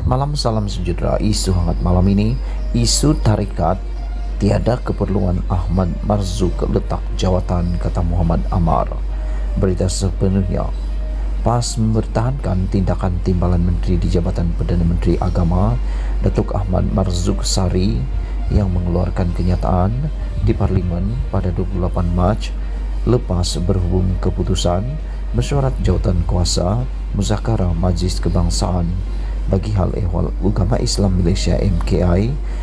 Malam salam sejahtera. Isu hangat malam ini, isu tarikat tiada keperluan Ahmad Marzuk letak jawatan, kata Muhammad Amar. Berita sepenuhnya. PAS mempertahankan tindakan timbalan Menteri di Jabatan Perdana Menteri Agama Datuk Ahmad Marzuk Sari yang mengeluarkan kenyataan di Parlimen pada 28 Mac lepas berhubung keputusan mesyuarat jawatan kuasa Muzakarah Majlis Kebangsaan bagi hal ehwal Agama Islam Malaysia MKI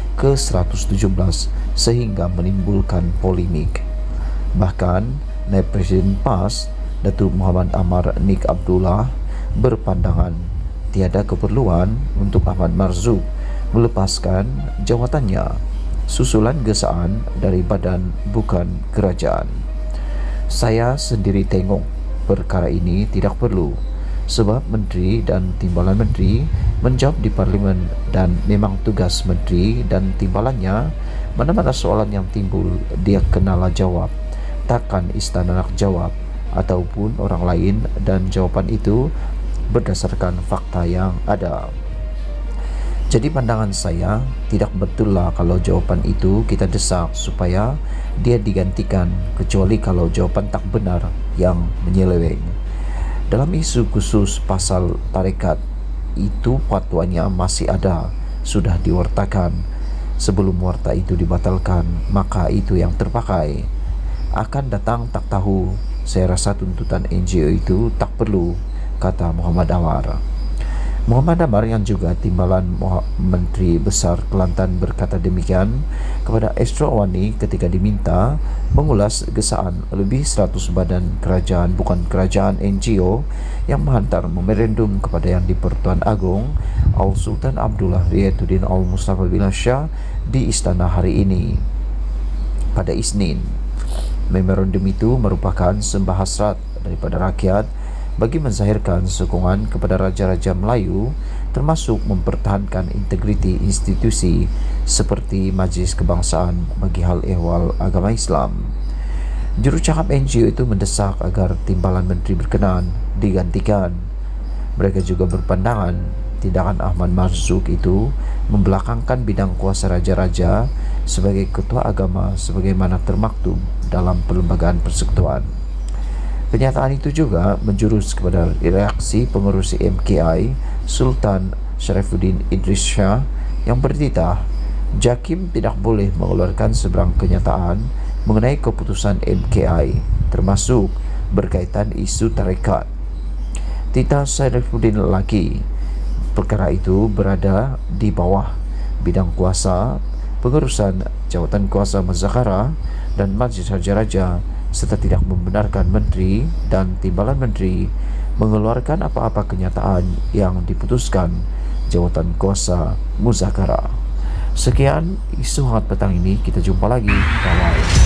ke-117 sehingga menimbulkan polemik. Bahkan, Naib Presiden PAS Datuk Muhammad Amar Nik Abdullah berpandangan tiada keperluan untuk Ahmad Marzuk melepaskan jawatannya susulan gesaan dari badan bukan kerajaan. Saya sendiri tengok perkara ini tidak perlu sebab menteri dan timbalan menteri menjawab di Parlimen dan memang tugas menteri dan timbalannya. Mana-mana soalan yang timbul dia kenalah jawab, takkan istana nak jawab ataupun orang lain, dan jawapan itu berdasarkan fakta yang ada. Jadi pandangan saya tidak betul lah kalau jawapan itu kita desak supaya dia digantikan, kecuali kalau jawapan tak benar yang menyeleweng. Dalam isu khusus pasal tarekat itu fatwanya masih ada, sudah diwartakan. Sebelum warta itu dibatalkan, maka itu yang terpakai. Akan datang tak tahu, saya rasa tuntutan NGO itu tak perlu, kata Muhammad Amar. Muhammad Amar yang juga timbalan Menteri Besar Kelantan berkata demikian kepada Astro Awani ketika diminta mengulas gesaan lebih 100 badan kerajaan bukan kerajaan NGO yang menghantar memorandum kepada Yang di-Pertuan Agong Al Sultan Abdullah Riyatuddin Al Mustafa bin Shah di istana hari ini pada Isnin. Memorandum itu merupakan sembah hasrat daripada rakyat bagi menzahirkan sokongan kepada Raja-Raja Melayu, termasuk mempertahankan integriti institusi seperti Majlis Kebangsaan bagi hal ehwal agama Islam. Jurucakap NGO itu mendesak agar timbalan menteri berkenan digantikan. Mereka juga berpandangan tindakan Ahmad Marzuk itu membelakangkan bidang kuasa Raja-Raja sebagai ketua agama sebagaimana termaktub dalam Perlembagaan Persekutuan. Kenyataan itu juga menjurus kepada reaksi pengurusi MKI Sultan Sharifuddin Idris Shah yang bertitah JAKIM tidak boleh mengeluarkan seberang kenyataan mengenai keputusan MKI termasuk berkaitan isu tarekat. Titah Sharifuddin lagi, perkara itu berada di bawah bidang kuasa pengurusan jawatan kuasa Muzakarah dan Majlis Raja-Raja serta tidak membenarkan menteri dan timbalan menteri mengeluarkan apa-apa kenyataan yang diputuskan jawatan kuasa Muzakarah. Sekian isu hangat petang ini, kita jumpa lagi. Bye-bye.